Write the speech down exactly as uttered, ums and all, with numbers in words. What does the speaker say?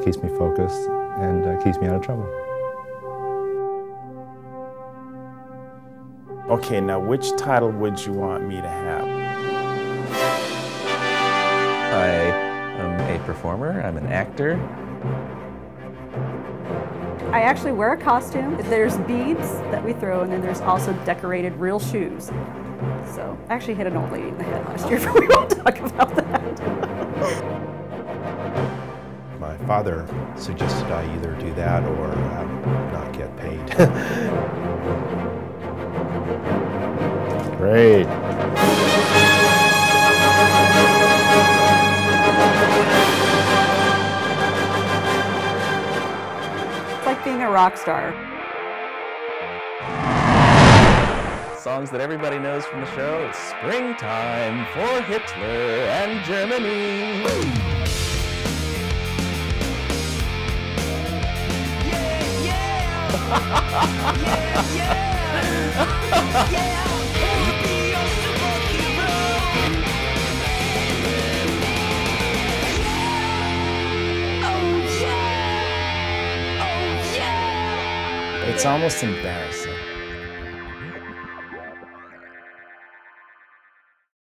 keeps me focused and uh, keeps me out of trouble. Okay, now which title would you want me to have? I am a performer, I'm an actor. I actually wear a costume. There's beads that we throw, and then there's also decorated real shoes. So I actually hit an old lady in the head last year, but we won't talk about that. My father suggested I either do that or uh, not get paid. Great. It's like being a rock star. Songs that everybody knows from the show. It's springtime for Hitler and Germany. Yeah, yeah. yeah, yeah. yeah. Be your superhero. Oh yeah. Oh yeah. It's almost embarrassing.